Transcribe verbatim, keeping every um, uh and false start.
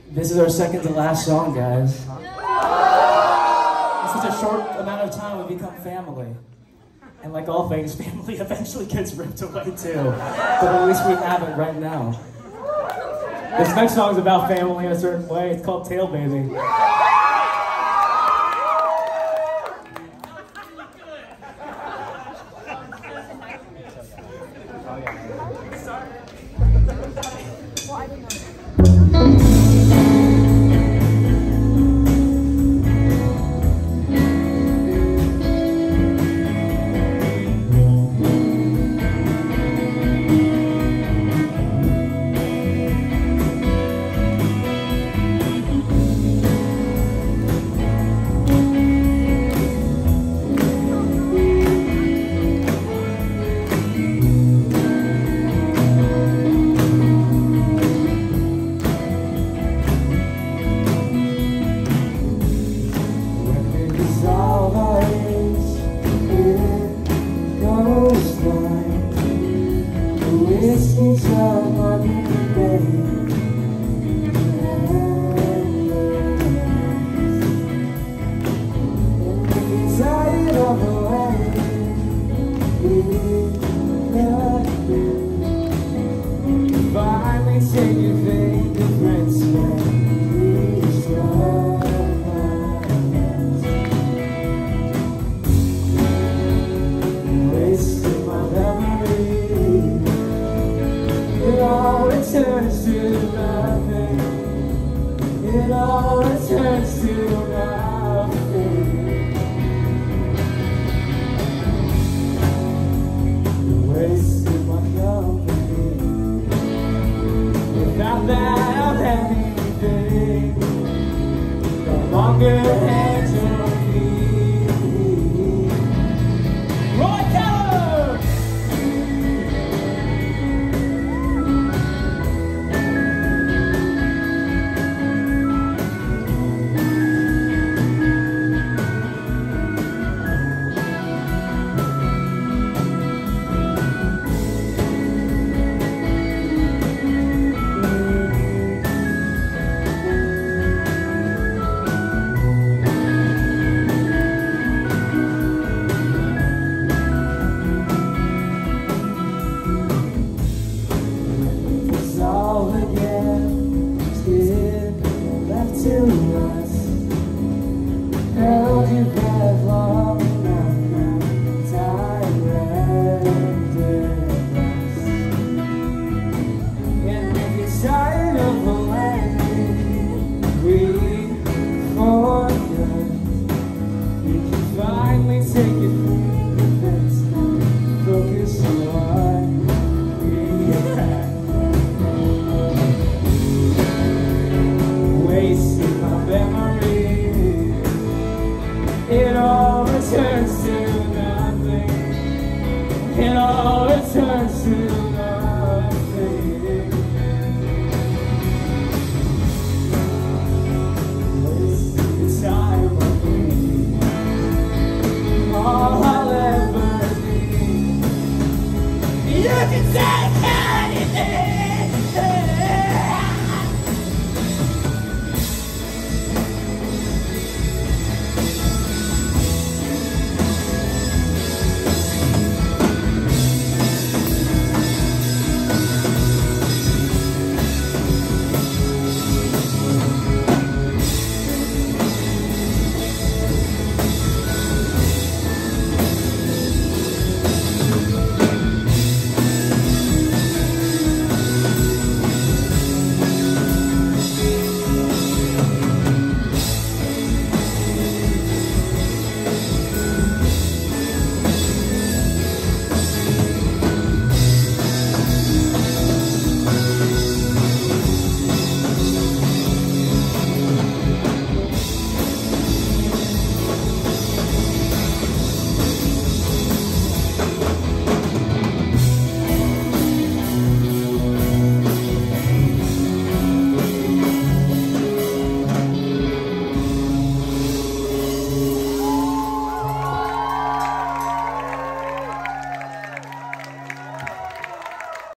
This is our second to last song, guys. In such a short amount of time, we become family. And like all things, family eventually gets ripped away too. But at least we have it right now. This next song is about family in a certain way. It's called Tail Baby. It all returns to